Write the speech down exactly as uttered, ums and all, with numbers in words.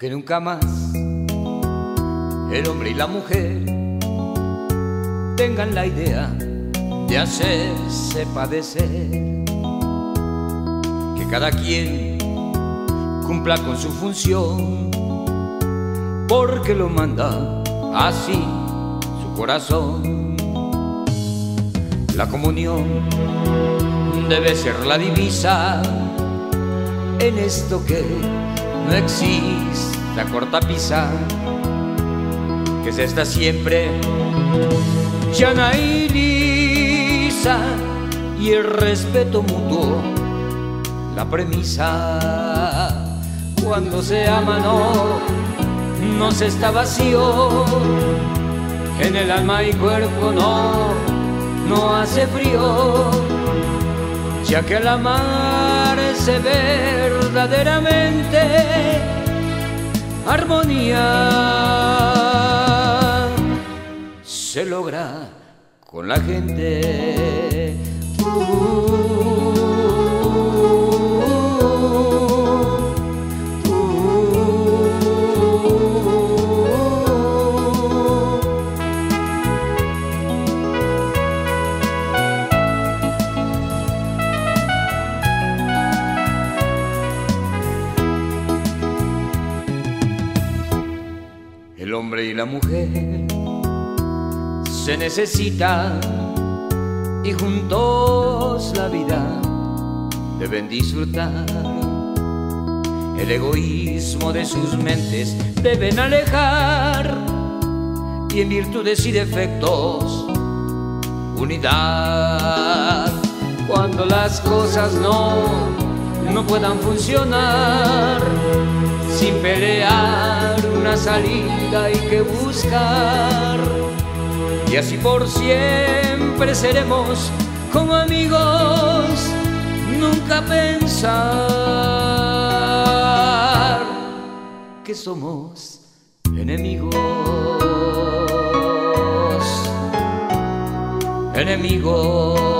que nunca más el hombre y la mujer tengan la idea de hacerse padecer, que cada quien cumpla con su función, porque lo manda así su corazón. La comunión debe ser la divisa en esto que no exista cortapisa, que se está siempre llana y lisa, y el respeto mutuo la premisa. Cuando se ama no, no se está vacío, en el alma y cuerpo no, no hace frío, ya que al amarse verdaderamente armonía se logra con la gente. uh, El hombre y la mujer se necesitan y juntos la vida deben disfrutar. El egoísmo de sus mentes deben alejar, y en virtudes y defectos unidad. Cuando las cosas no, no puedan funcionar, sin pelear una salida hay que buscar, y así por siempre seremos como amigos. Nunca pensar que somos enemigos, enemigos.